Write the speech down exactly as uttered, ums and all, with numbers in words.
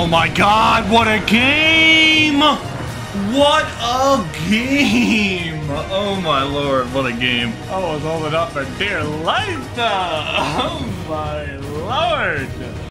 Oh my god, what a game! What a game! Oh my lord, what a game. I was holding up for dear life now. Oh my lord.